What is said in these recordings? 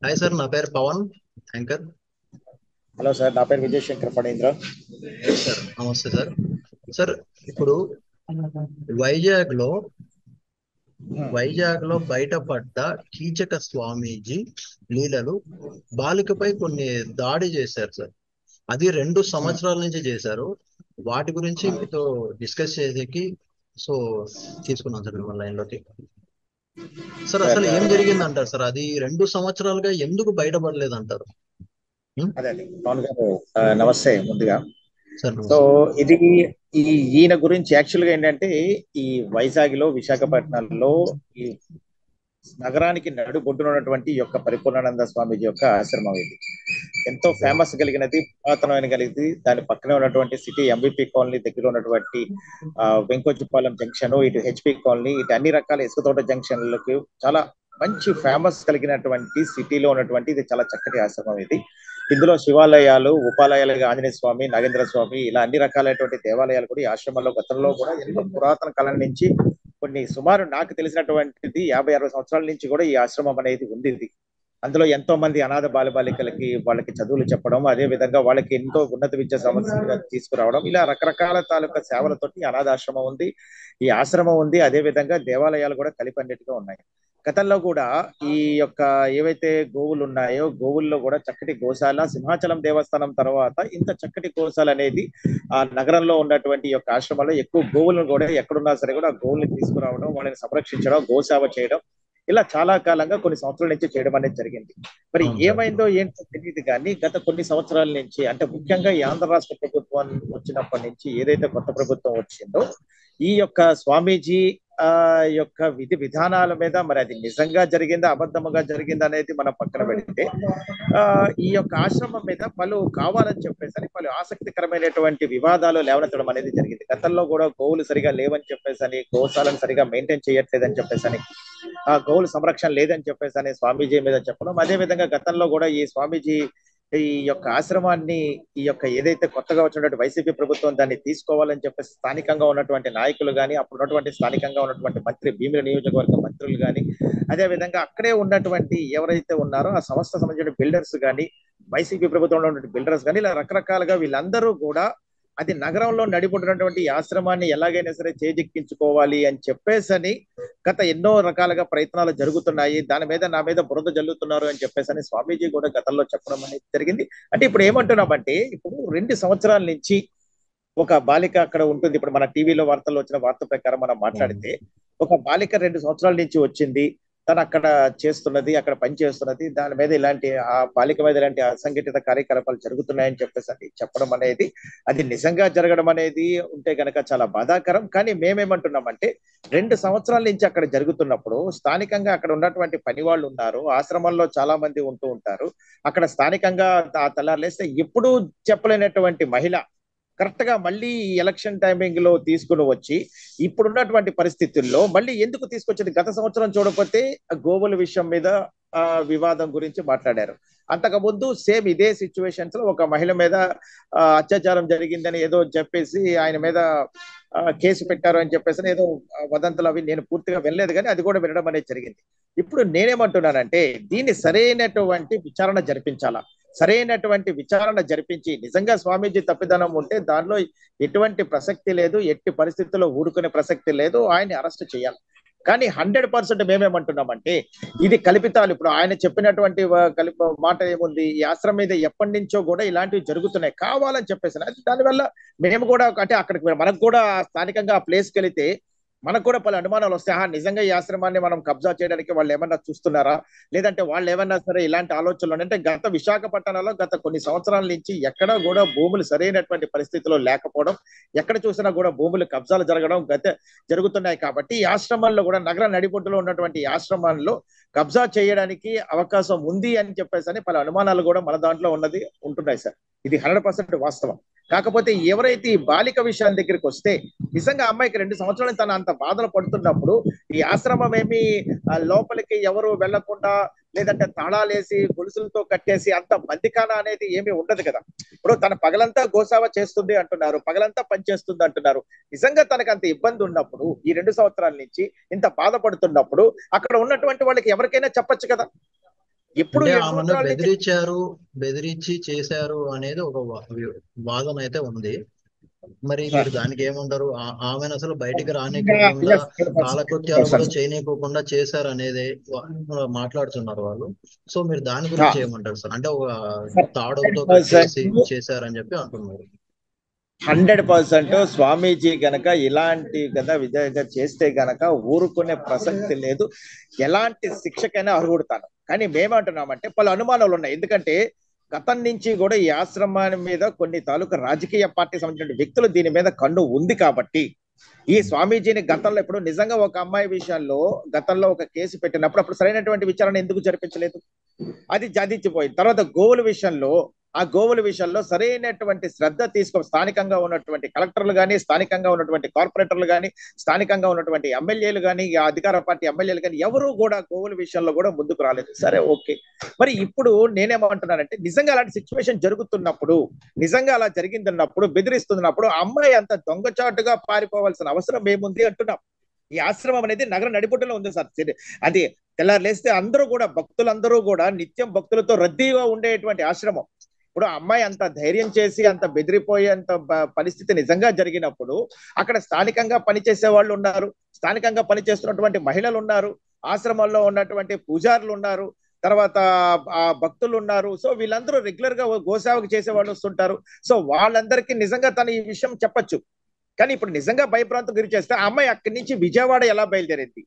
Hi sir, నా పేరు Pawan, anchor. Hello sir, నా పేరు విజయ్ శంకర్ ఫణీంద్ర. సార్ నమస్తే సార్. సార్, ఇప్పుడు వైజాగ్ లో వైజాగ్ లో బయటపడ్డ కీచక స్వామీజీ లీలలు బాలికపై కొన్ని దాడి చేశారు సార్. అది 2 సంవత్సరాల నుంచి చేశారు. వాటి గురించి మీతో డిస్కస్ చేసేకి సో తీసుకున్నాను సార్ మిమ్మల్ని లైన్లోకి. సార్, సార్ అసలు ఏం జరిగింది అంటారు సార్? అది 2 సంవత్సరాలుగా ఎందుకు బయటపడలేదు అంటారు? అదే అండి పవన్ గారు, నమస్తే ముందుగా. సార్ సో నమస్తే. ఇది ఈయన గురించి యాక్చువల్ గా ఏంటంటే, ఈ వైజాగ్ లో విశాఖపట్నంలో ఈ నగరానికి నడుబొడ్డున ఉన్నటువంటి ఈ యొక్క పరిపూర్ణానంద స్వామీజీ యొక్క ఆశ్రమం ఇది ఎంతో ఓకే. ఫేమస్ కలిగినది, పురాతనమైన కలిగింది. దాని పక్కనే ఉన్నటువంటి సిటీ ఎంబీపీ కాలనీ దగ్గర ఉన్నటువంటి వెంకోజీపాలెం జంక్షన్, ఇటు హెచ్పి కాలనీ, ఇటు అన్ని రకాల ఇసుక తోట జంక్షన్లకు చాలా మంచి ఫేమస్ కలిగినటువంటి సిటీలో ఉన్నటువంటి ఇది చాలా చక్కటి ఆశ్రమం ఇది. ఇందులో శివాలయాలు, ఉపాలయాలుగా ఆంజనేయ స్వామి, నాగేంద్ర స్వామి, ఇలా అన్ని రకాలైనటువంటి దేవాలయాలు కూడా ఈ ఆశ్రమంలో గతంలో కూడా ఎన్నో పురాతన కాలం నుంచి కొన్ని సుమారు నాకు తెలిసినటువంటిది 50-60 సంవత్సరాల నుంచి కూడా ఈ ఆశ్రమం అనేది ఉంది. అందులో ఎంతో మంది అనాథ బాలబాలికలకి వాళ్ళకి చదువులు చెప్పడం, అదే విధంగా వాళ్ళకి ఎంతో ఉన్నత విద్యా సమస్యలుగా తీసుకురావడం, ఇలా రకరకాల తాలూకా సేవలతోటి అనాథాశ్రమం ఉంది, ఈ ఆశ్రమం ఉంది. అదే విధంగా దేవాలయాలు కూడా కలిపి అన్నిటిగా ఉన్నాయి. గతంలో కూడా ఈ యొక్క ఏవైతే గోవులు ఉన్నాయో గోవుల్లో కూడా చక్కటి గోశాల, సింహాచలం దేవస్థానం తర్వాత ఇంత చక్కటి గోశాల అనేది ఆ నగరంలో ఉన్నటువంటి యొక్క ఆశ్రమంలో ఎక్కువ గోవులను కూడా ఎక్కడున్నా సరే కూడా ఆ గోవుల్ని తీసుకురావడం, వాళ్ళని సంరక్షించడం, గోసేవ చేయడం, ఇలా చాలా కాలంగా కొన్ని సంవత్సరాల నుంచి చేయడం అనేది జరిగింది. మరి అవును సార్. ఏమైందో ఏంటో తెలియదు కానీ గత కొన్ని సంవత్సరాల నుంచి, అంటే ముఖ్యంగా ఈ ఆంధ్ర రాష్ట్ర ప్రభుత్వం వచ్చినప్పటి నుంచి, ఏదైతే కొత్త ప్రభుత్వం వచ్చిందో ఈ యొక్క స్వామీజీ ఆ యొక్క విధి విధానాల మీద, మరి అది నిజంగా జరిగిందా అబద్ధముగా జరిగిందా అనేది మనం పక్కన పెడితే, ఆ ఈ యొక్క ఆశ్రమం మీద పలు కావాలని చెప్పేసి పలు ఆసక్తికరమైనటువంటి వివాదాలు లేవనెత్తడం అనేది జరిగింది. గతంలో కూడా గోవులు సరిగా లేవని చెప్పేసి, గోశాలను సరిగా మెయింటైన్ చేయట్లేదని చెప్పేసి, ఆ గోవుల సంరక్షణ లేదని చెప్పేసి స్వామీజీ మీద చెప్పడం, అదే విధంగా గతంలో కూడా ఈ స్వామీజీ ఈ యొక్క ఆశ్రమాన్ని, ఈ యొక్క ఏదైతే కొత్తగా వచ్చినటువంటి వైసీపీ ప్రభుత్వం దాన్ని తీసుకోవాలని చెప్పేసి స్థానికంగా ఉన్నటువంటి నాయకులు కానీ, అప్పుడు ఉన్నటువంటి స్థానికంగా ఉన్నటువంటి మంత్రి, భీమిలి నియోజకవర్గ మంత్రులు కానీ, అదే విధంగా అక్కడే ఉన్నటువంటి ఎవరైతే ఉన్నారో ఆ సంస్థ సంబంధించిన బిల్డర్స్ కానీ, వైసీపీ ప్రభుత్వంలో ఉన్నటువంటి బిల్డర్స్ కానీ, ఇలా రకరకాలుగా వీళ్ళందరూ కూడా అది నగరంలో నడిపడినటువంటి ఆశ్రమాన్ని ఎలాగైనా సరే చేజిక్కించుకోవాలి అని చెప్పేసి గత ఎన్నో రకాలుగా ప్రయత్నాలు జరుగుతున్నాయి. దాని మీద నా మీద బురద జల్లుతున్నారు అని చెప్పేసి స్వామీజీ కూడా గతంలో చెప్పడం అనేది జరిగింది. అంటే ఇప్పుడు ఏమంటున్నామంటే, ఇప్పుడు 2 సంవత్సరాల నుంచి ఒక బాలిక అక్కడ ఉంటుంది. ఇప్పుడు మన టీవీలో వార్తల్లో వచ్చిన వార్త ప్రకారం మనం మాట్లాడితే, ఒక బాలిక 2 సంవత్సరాల నుంచి వచ్చింది, తను అక్కడ చేస్తున్నది, అక్కడ పని చేస్తున్నది, దాని మీద ఇలాంటి ఆ బాలిక మీద ఇలాంటి అసంఘటిత కార్యకలాపాలు జరుగుతున్నాయని చెప్పేసి చెప్పడం అనేది, అది నిజంగా జరగడం అనేది ఉంటే గనక చాలా బాధాకరం. కానీ మేమేమంటున్నామంటే, 2 సంవత్సరాల నుంచి అక్కడ జరుగుతున్నప్పుడు స్థానికంగా అక్కడ ఉన్నటువంటి పని వాళ్ళు ఉన్నారు, ఆశ్రమంలో చాలా మంది ఉంటూ ఉంటారు. అక్కడ స్థానికంగా ఆ తెల్లారులేస్తే ఎప్పుడూ చెప్పలేనటువంటి మహిళ కరెక్ట్ గా మళ్ళీ ఎలక్షన్ టైమింగ్ లో తీసుకుని వచ్చి ఇప్పుడున్నటువంటి పరిస్థితుల్లో మళ్ళీ ఎందుకు తీసుకొచ్చింది? గత సంవత్సరం చూడకపోతే గోవుల విషయం మీద వివాదం గురించి మాట్లాడారు. అంతకు ముందు సేమ్ ఇదే సిచ్యువేషన్స్ లో ఒక మహిళ మీద అత్యాచారం జరిగిందని ఏదో చెప్పేసి ఆయన మీద కేసు పెట్టారు అని చెప్పేసి ఏదో వదంతులు అవి నేను పూర్తిగా వినలేదు, కానీ అది కూడా వినడం అనేది జరిగింది. ఇప్పుడు నేనేమంటున్నానంటే, దీన్ని సరైనటువంటి విచారణ జరిపించాలా. సరైనటువంటి విచారణ జరిపించి నిజంగా స్వామీజీ తప్పిదనం ఉంటే దానిలో ఎటువంటి ప్రసక్తి లేదు, ఎట్టి పరిస్థితుల్లో ఊరుకునే ప్రసక్తి లేదు, ఆయన్ని అరెస్ట్ చేయాలి. కానీ 100% మేమేమంటున్నామంటే, ఇది కల్పితాలు. ఇప్పుడు ఆయన చెప్పినటువంటి మాట ఏముంది, ఈ ఆశ్రమం మీద ఎప్పటి నుంచో కూడా ఇలాంటివి జరుగుతున్నాయి కావాలని చెప్పేసి, దానివల్ల మేము కూడా అంటే అక్కడికి మనకు కూడా స్థానికంగా ఆ ప్లేస్కి వెళితే మనకు కూడా పలు అనుమానాలు వస్తాయి. నిజంగా ఈ ఆశ్రమాన్ని మనం కబ్జా చేయడానికి వాళ్ళు ఏమన్నా చూస్తున్నారా, లేదంటే వాళ్ళు ఏమన్నా సరే ఇలాంటి ఆలోచనలు అంటే గత విశాఖపట్నంలో గత కొన్ని సంవత్సరాల నుంచి ఎక్కడా కూడా భూములు సరైనటువంటి పరిస్థితిలో లేకపోవడం, ఎక్కడ చూసినా కూడా భూములు కబ్జాలు జరగడం జరుగుతున్నాయి. కాబట్టి ఈ ఆశ్రమాల్లో కూడా నగర నడిబొడ్డులో ఉన్నటువంటి ఈ ఆశ్రమాల్లో కబ్జా చేయడానికి అవకాశం ఉంది అని చెప్పేసి పలు అనుమానాలు కూడా మన దాంట్లో ఉంటున్నాయి సార్. ఇది 100% వాస్తవం. కాకపోతే ఎవరైతే ఈ బాలిక విషయం దగ్గరికి వస్తే, నిజంగా అమ్మాయికి 2 సంవత్సరాలు తను అంత బాధలు పడుతున్నప్పుడు ఈ ఆశ్రమం ఏమి లోపలికి ఎవరు వెళ్లకుండా, లేదంటే తాళాలేసి గొలుసులతో కట్టేసి అంత బందికాన అనేది ఏమీ ఉండదు కదా. ఇప్పుడు తన పగలంతా గోసావ చేస్తుంది అంటున్నారు, పగలంతా పని చేస్తుంది అంటున్నారు. నిజంగా తనకు అంత ఇబ్బంది ఉన్నప్పుడు, ఈ 2 సంవత్సరాల నుంచి ఇంత బాధపడుతున్నప్పుడు అక్కడ ఉన్నటువంటి వాళ్ళకి ఎవరికైనా చెప్పొచ్చు కదా. ఇప్పుడు అంటే 7 ఆమెను సంవత్సరాల నుంచి బెదిరించి చేశారు అనేది ఒక వాదన అయితే ఉంది. మరి సార్ మీరు దానికి ఏమంటారు? ఆమెను అసలు బయటికి ఇంకా రానికోకుండా yes, 100%, కాలకృత్యాలు కూడా 100%. చేయనీయకోకుండా చేశారు అనేది మాట్లాడుతున్నారు వాళ్ళు. సో మీరు దాని గురించి ఏమంటారు సార్? అంటే ఒక సార్ తాడుతో 100%, కట్టేసి చేశారని చెప్పి అంటున్నారు. 100% స్వామీజీ గనక ఇలాంటి కదా విధంగా చేస్తే గనక ఊరుకునే ప్రసక్తి లేదు. ఎలాంటి శిక్షకైనా అర్హుడతాను. కానీ మేమంటున్నామంటే పలు అనుమానాలు ఉన్నాయి. ఎందుకంటే గతం నుంచి కూడా ఈ ఆశ్రమాన్ని మీద కొన్ని తాలూకా రాజకీయ పార్టీ సంబంధించిన వ్యక్తులు దీని మీద కన్ను ఉంది కాబట్టి ఈ స్వామీజీని గతంలో ఇప్పుడు నిజంగా ఒక అమ్మాయి విషయంలో గతంలో ఒక కేసు పెట్టినప్పుడు అప్పుడు సరైనటువంటి విచారణ ఎందుకు జరిపించలేదు? అది జదించిపోయింది. తర్వాత గోవుల విషయంలో ఆ గోవుల విషయంలో సరైనటువంటి శ్రద్ధ తీసుకొని స్థానికంగా ఉన్నటువంటి కలెక్టర్లు కానీ, స్థానికంగా ఉన్నటువంటి కార్పొరేటర్లు కానీ, స్థానికంగా ఉన్నటువంటి ఎమ్మెల్యేలు కానీ, అధికార పార్టీ ఎమ్మెల్యేలు కానీ ఎవరు కూడా గోవుల విషయంలో కూడా ముందుకు రాలేదు. సరే, ఓకే. మరి ఇప్పుడు నేనేమంటున్నానంటే నిజంగా అలాంటి సిచ్యువేషన్ జరుగుతున్నప్పుడు, నిజంగా అలా జరిగిందన్నప్పుడు, బెదిరిస్తున్నప్పుడు అమ్మాయి అంత దొంగచాటుగా పారిపోవాల్సిన అవసరం ఏముంది అంటున్నాం. ఈ ఆశ్రమం అనేది నగర నడిబొడ్డులో ఉంది సార్. అది తెల్లారు లేస్తే అందరూ కూడా భక్తులందరూ కూడా నిత్యం భక్తులతో రద్దీగా ఉండేటువంటి ఆశ్రమం. ఇప్పుడు అమ్మాయి అంత ధైర్యం చేసి అంత బెదిరిపోయే అంత పరిస్థితి నిజంగా జరిగినప్పుడు అక్కడ స్థానికంగా పనిచేసే వాళ్ళు ఉన్నారు, స్థానికంగా పనిచేస్తున్నటువంటి మహిళలు ఉన్నారు, ఆశ్రమంలో ఉన్నటువంటి పూజారులు ఉన్నారు, తర్వాత భక్తులు ఉన్నారు. సో వీళ్ళందరూ రెగ్యులర్ గా గోసేవకు చేసే వాళ్ళు వస్తుంటారు. సో వాళ్ళందరికీ నిజంగా తను ఈ విషయం చెప్పొచ్చు. కానీ ఇప్పుడు నిజంగా భయప్రాంతం గురి చేస్తే ఆ అమ్మాయి అక్కడి నుంచి విజయవాడ ఎలా బయలుదేరింది,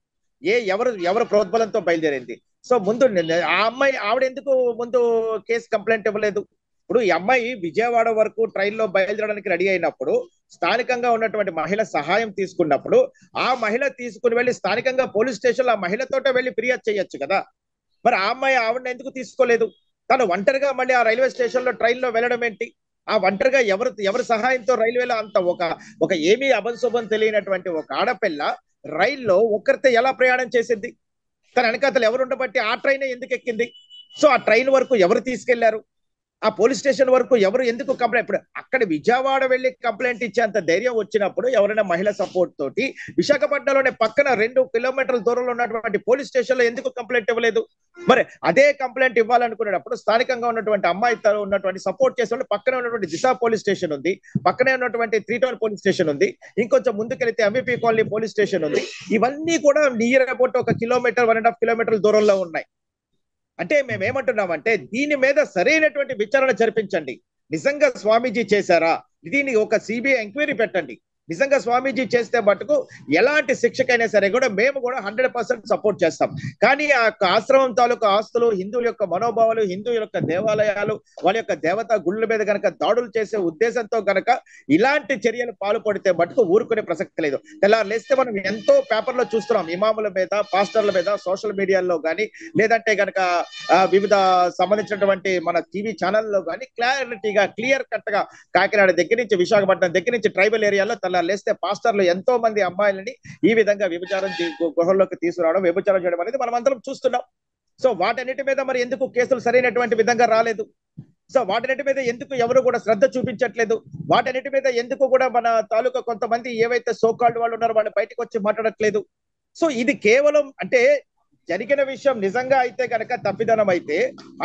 ఎవరు ప్రోద్బలంతో బయలుదేరింది? సో ముందు ఆ అమ్మాయి ఆవిడ ఎందుకు ముందు కేసు కంప్లైంట్ ఇవ్వలేదు? ఇప్పుడు ఈ అమ్మాయి విజయవాడ వరకు ట్రైన్ లో బయలుదేరడానికి రెడీ అయినప్పుడు స్థానికంగా ఉన్నటువంటి మహిళ సహాయం తీసుకున్నప్పుడు ఆ మహిళ తీసుకుని వెళ్ళి స్థానికంగా పోలీస్ స్టేషన్ లో ఆ మహిళతోటే వెళ్ళి ఫిర్యాదు చేయొచ్చు కదా. మరి ఆ అమ్మాయి ఆవిడని ఎందుకు తీసుకోలేదు? తను ఒంటరిగా మళ్ళీ ఆ రైల్వే స్టేషన్ లో ట్రైన్ లో వెళ్ళడం ఏంటి? ఆ ఒంటరిగా ఎవరి సహాయంతో రైల్వేలో అంత ఒక ఏమీ అభంశుభం తెలియనటువంటి ఒక ఆడపిల్ల రైల్లో ఒక్కరితో ఎలా ప్రయాణం చేసింది? తన వెనకాతలు ఎవరు ఉండబట్టి ఆ ట్రైన్ ఎందుకు ఎక్కింది? సో ఆ ట్రైన్ వరకు ఎవరు తీసుకెళ్లారు? ఆ పోలీస్ స్టేషన్ వరకు ఎవరు ఎందుకు కంప్లైంట్? ఇప్పుడు అక్కడ విజయవాడ వెళ్ళి కంప్లైంట్ ఇచ్చేంత ధైర్యం వచ్చినప్పుడు ఎవరైనా మహిళ సపోర్ట్ తోటి విశాఖపట్నంలోనే పక్కన 2 కిలోమీటర్ల దూరంలో ఉన్నటువంటి పోలీస్ స్టేషన్ లో ఎందుకు కంప్లైంట్ ఇవ్వలేదు? మరి అదే కంప్లైంట్ ఇవ్వాలనుకునేటప్పుడు స్థానికంగా ఉన్నటువంటి అమ్మాయి ఉన్నటువంటి సపోర్ట్ చేసే పక్కనే ఉన్నటువంటి దిశ పోలీస్ స్టేషన్ ఉంది, పక్కనే ఉన్నటువంటి 3 టౌన్ పోలీస్ స్టేషన్ ఉంది, ఇంకొంచెం ముందుకెళ్తే ఎంవిపి కాలనీ పోలీస్ స్టేషన్ ఉంది. ఇవన్నీ కూడా నియర్ అబౌట్ 1 కిలోమీటర్ 1.5 కిలోమీటర్ల దూరంలో ఉన్నాయి. అంటే మేము ఏమంటున్నామంటే దీని మీద సరైనటువంటి విచారణ జరిపించండి. నిజంగా స్వామీజీ చేశారా? దీన్ని ఒక సిబిఐ ఎంక్వైరీ పెట్టండి. నిజంగా స్వామీజీ చేస్తే మటుకు ఎలాంటి శిక్షకైనా సరే కూడా మేము కూడా 100% సపోర్ట్ చేస్తాం. కానీ ఆ ఆశ్రమం తాలూకా ఆస్తులు, హిందువుల యొక్క మనోభావాలు, హిందువుల యొక్క దేవాలయాలు, వాళ్ళ యొక్క దేవతా గుళ్ళ మీద గనక దాడులు చేసే ఉద్దేశంతో గనక ఇలాంటి చర్యలు పాల్పడితే మటుకు ఊరుకునే ప్రసక్తి లేదు. తెల్లారు లేస్తే మనం ఎంతో పేపర్లో చూస్తున్నాం, ఇమాముల మీద, పాస్టర్ల మీద, సోషల్ మీడియాలో కానీ లేదంటే గనక వివిధ సంబంధించినటువంటి మన టీవీ ఛానల్లో కానీ క్లారిటీగా క్లియర్ కట్ గా కాకినాడ దగ్గర నుంచి విశాఖపట్నం దగ్గర నుంచి ట్రైబల్ ఏరియాలో లేస్తే పాస్టర్లు ఎంతో మంది అమ్మాయిలని ఈ విధంగా వ్యభిచారం గృహంలోకి తీసుకురావడం, వ్యభిచారం చేయడం అనేది మనం అందరం చూస్తున్నాం. సో వాటన్నిటి మీద మరి ఎందుకు కేసులు సరైనటువంటి విధంగా రాలేదు? సో వాటన్నిటి మీద ఎందుకు ఎవరు కూడా శ్రద్ధ చూపించట్లేదు? వాటన్నిటి మీద ఎందుకు కూడా మన తాలూకా కొంతమంది ఏవైతే సోకాల్డ్ వాళ్ళు ఉన్నారో వాళ్ళు బయటకు వచ్చి మాట్లాడట్లేదు? సో ఇది కేవలం అంటే జరిగిన విషయం నిజంగా అయితే కనుక తప్పిదనం అయితే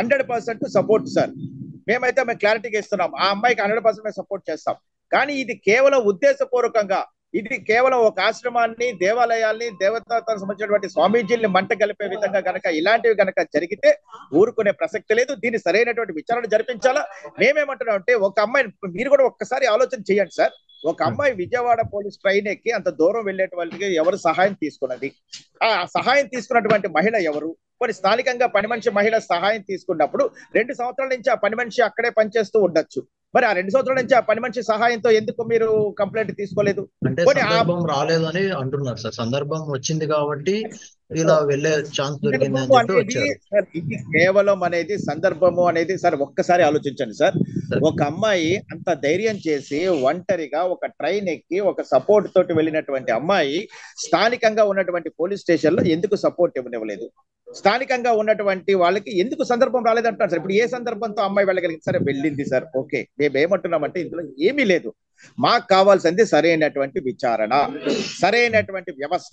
100% సపోర్ట్ సార్. మేము క్లారిటీగా ఇస్తున్నాం, ఆ అమ్మాయికి 100% మేము సపోర్ట్ చేస్తాం. కానీ ఇది కేవలం ఉద్దేశపూర్వకంగా, ఇది కేవలం ఒక ఆశ్రమాన్ని, దేవాలయాల్ని, దేవతలకు సంబంధించినటువంటి స్వామీజీల్ని మంట కలిపే విధంగా గనక ఇలాంటివి గనక జరిగితే ఊరుకునే ప్రసక్తి లేదు. దీన్ని సరైనటువంటి విచారణ జరిపించాలా. మేమేమంటున్నాం అంటే ఒక అమ్మాయి, మీరు కూడా ఒక్కసారి ఆలోచన చేయండి సార్. ఒక అమ్మాయి విజయవాడ పోలీస్ ట్రైన్ ఎక్కి అంత దూరం వెళ్ళేటువంటి ఎవరు సహాయం తీసుకున్నది? ఆ సహాయం తీసుకున్నటువంటి మహిళ ఎవరు? కొన్ని స్థానికంగా పని మనిషి మహిళ సహాయం తీసుకున్నప్పుడు 2 సంవత్సరాల నుంచి ఆ పని మనిషి అక్కడే పనిచేస్తూ ఉండొచ్చు. మరి ఆ 2 సంవత్సరాల నుంచి ఆ పని మనిషి సహాయంతో ఎందుకు మీరు కంప్లైంట్ తీసుకోలేదు? అంటే సందర్భం రాలేదని అంటున్నారు సార్. సందర్భం వచ్చింది కాబట్టి ఇలా వెళ్ళే ఛాన్స్ దొరికింది అని చెప్పి వచ్చారు. ఇది కేవలం అనేది సందర్భము అనేది సార్ ఒక్కసారి ఆలోచించండి సార్. ఒక అమ్మాయి అంత ధైర్యం చేసి ఒంటరిగా ఒక ట్రైన్ ఎక్కి ఒక సపోర్ట్ తోటి వెళ్ళినటువంటి అమ్మాయి స్థానికంగా ఉన్నటువంటి పోలీస్ స్టేషన్ లో ఎందుకు సపోర్ట్ ఇవ్వనివ్వలేదు? స్థానికంగా ఉన్నటువంటి వాళ్ళకి ఎందుకు సందర్భం రాలేదంటున్నారు సార్. ఇప్పుడు ఏ సందర్భంతో అమ్మాయి వెళ్ళగలిగింది? సరే వెళ్ళింది సార్, ఓకే. మేము ఏమంటున్నామంటే ఇందులో ఏమీ లేదు. మాకు కావాల్సింది సరైనటువంటి విచారణ, సరైనటువంటి వ్యవస్థ.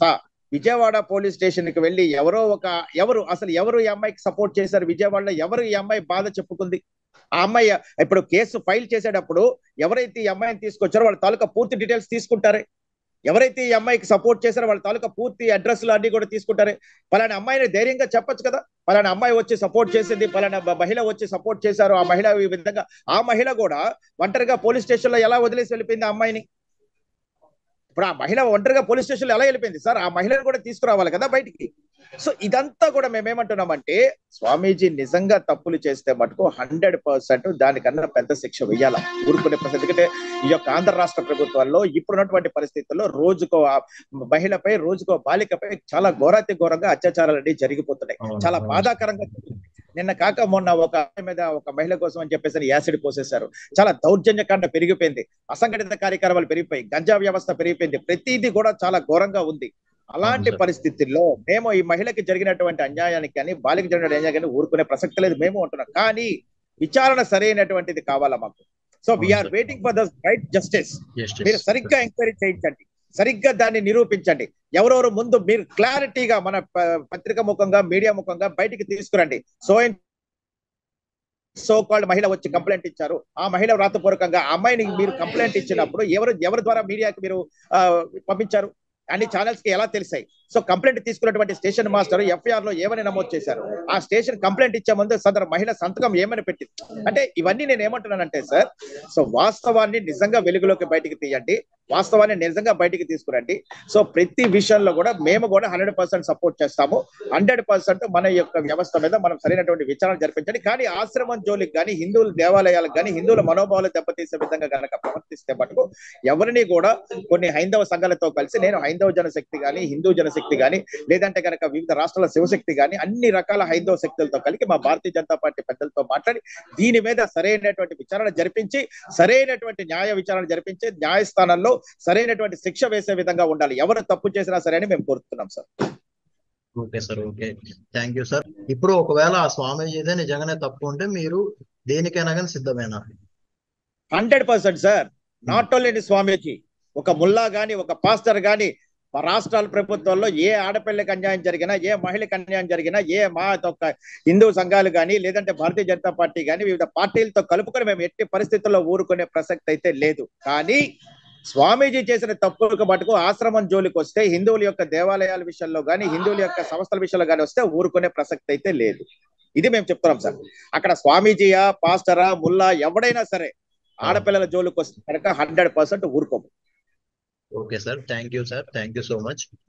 విజయవాడ పోలీస్ స్టేషన్ కి వెళ్ళి ఎవరు ఈ అమ్మాయికి సపోర్ట్ చేశారు? విజయవాడలో ఎవరు ఈ అమ్మాయి బాధ చెప్పుకుంది? ఆ అమ్మాయి ఇప్పుడు కేసు ఫైల్ చేసేటప్పుడు ఎవరైతే ఈ అమ్మాయిని తీసుకొచ్చారో వాళ్ళ తాలూకా పూర్తి డీటెయిల్స్ తీసుకుంటారే. ఎవరైతే ఈ అమ్మాయికి సపోర్ట్ చేశారో వాళ్ళ తాలూకా పూర్తి అడ్రస్లు అన్ని కూడా తీసుకుంటారే. పలానా అమ్మాయిని ధైర్యంగా చెప్పొచ్చు కదా, పలానా అమ్మాయి వచ్చి సపోర్ట్ చేసింది, పలానా మహిళ వచ్చి సపోర్ట్ చేశారు, ఆ మహిళ ఈ విధంగా. ఆ మహిళ కూడా ఒంటరిగా పోలీస్ స్టేషన్ లో ఎలా వదిలేసి వెళ్ళిపోయింది ఆ అమ్మాయిని? ఇప్పుడు ఆ మహిళ ఒంటరిగా పోలీస్ స్టేషన్ లో ఎలా వెళ్ళిపోయింది సార్? ఆ మహిళను కూడా తీసుకురావాలి కదా బయటికి. సో ఇదంతా కూడా మేమేమంటున్నామంటే, స్వామీజీ నిజంగా తప్పులు చేస్తే మటుకు 100% దానికన్నా పెద్ద శిక్ష వేయాల. ఊరుకునే ప్రశ్న. ఎందుకంటే ఈ యొక్క ఆంధ్ర రాష్ట్ర ప్రభుత్వాల్లో ఇప్పుడున్నటువంటి పరిస్థితుల్లో మహిళపై, రోజుకో బాలికపై చాలా ఘోరాతి ఘోరంగా అత్యాచారాలు అనేవి జరిగిపోతున్నాయి. చాలా బాధాకరంగా. నిన్న కాక మొన్న ఒక మహిళ కోసం అని చెప్పేసి యాసిడ్ పోసేశారు. చాలా దౌర్జన్యకాండ పెరిగిపోయింది, అసంఘటిత కార్యక్రమాలు పెరిగిపోయి, గంజా వ్యవస్థ పెరిగిపోయింది, ప్రతిదీ కూడా చాలా ఘోరంగా ఉంది. అలాంటి పరిస్థితుల్లో మేము ఈ మహిళకి జరిగినటువంటి అన్యాయానికి కానీ, బాలికి జరిగిన అన్యాయం కానీ ఊరుకునే ప్రసక్తి లేదు మేము అంటున్నాం. కానీ విచారణ సరైనటువంటిది కావాలా మాకు. So we're waiting for the right justice. మీరు సరిగ్గా ఎంక్వైరీ చేయించండి, సరిగ్గా దాన్ని నిరూపించండి. ఎవరెవరు ముందు మీరు క్లారిటీగా మన పత్రిక ముఖంగా, మీడియా ముఖంగా బయటికి తీసుకురండి. సో కాల్డ్ మహిళ వచ్చి కంప్లైంట్ ఇచ్చారు, ఆ మహిళ వ్రాతపూర్వకంగా ఆ అమ్మాయిని మీరు కంప్లైంట్ ఇచ్చినప్పుడు ఎవరి ద్వారా మీడియాకి మీరు పంపించారు? అన్ని ఛానల్స్ కి ఎలా తెలిసాయి? సో కంప్లైంట్ తీసుకున్నటువంటి స్టేషన్ మాస్టర్ ఎఫ్ఐఆర్ లో ఏమని నమోదు చేశారు? ఆ స్టేషన్ కంప్లైంట్ ఇచ్చే ముందు సదరు మహిళ సంతకం ఏమని పెట్టింది? అంటే ఇవన్నీ నేను ఏమంటున్నానంటే సార్, సో వాస్తవాన్ని నిజంగా వెలుగులోకి బయటికి తీయండి, వాస్తవాన్ని నిజంగా బయటికి తీసుకురండి. సో ప్రతి విషయంలో కూడా మేము కూడా 100% సపోర్ట్ చేస్తాము. 100% మన యొక్క వ్యవస్థ మీద మనం సరైనటువంటి విచారణ జరిపించండి. కానీ ఆశ్రమం జోలికి కానీ, హిందువుల దేవాలయాలకు కానీ, హిందువుల మనోభావాలు దెబ్బతీసే విధంగా కనుక ప్రవర్తిస్తే మటుకు ఎవరిని కూడా కొన్ని హైందవ సంఘాలతో కలిసి, నేను హైందవ జనశక్తి కానీ, హిందూ జనశక్తి కానీ, లేదంటే కనుక వివిధ రాష్ట్రాల శివశక్తి కానీ, అన్ని రకాల హైందవ శక్తులతో కలిగి మా భారతీయ జనతా పార్టీ పెద్దలతో మాట్లాడి దీని మీద సరైనటువంటి విచారణ జరిపించి, సరైనటువంటి న్యాయ విచారణ జరిపించి, న్యాయస్థానంలో సరైనటువంటి శిక్ష వేసే విధంగా ఉండాలి. ఎవరు తప్పు చేసినా సరే అని మేము కోరుతున్నాం sir. Okay sir, okay, thank you sir. ఇప్పుడు ఒకవేళ ఆ స్వామీజీదే నిజంగానే తప్పు ఉంటే మీరు దేనికైనా కానీ సిద్ధమేనా? 100% సార్. నాట్ ఓన్లీ స్వామీజీ, ఒక ముల్లా గాని, ఒక పాస్టర్ గాని, రాష్ట్రాల ప్రభుత్వాల్లో ఏ ఆడపిల్లకి అన్యాయం జరిగినా, ఏ మహిళకి అన్యాయం జరిగినా, హిందూ సంఘాలు కానీ, లేదంటే భారతీయ జనతా పార్టీ కానీ, వివిధ పార్టీలతో కలుపుకొని మేము ఎట్టి పరిస్థితుల్లో ఊరుకునే ప్రసక్తి అయితే లేదు. కానీ స్వామీజీ చేసిన తప్పులకు మటుకు ఆశ్రమం జోలికి వస్తే, హిందువుల యొక్క దేవాలయాల విషయంలో కానీ, హిందువుల యొక్క సంస్థల విషయంలో కానీ వస్తే ఊరుకునే ప్రసక్తి అయితే లేదు. ఇది మేము చెప్తున్నాం సార్. అక్కడ స్వామీజీయా, పాస్టరా, ముల్లా ఎవడైనా సరే ఆడపిల్లల జోలికి వస్తే కనుక 100% ఊరుకోము. Okay sir, thank you sir, thank you so much.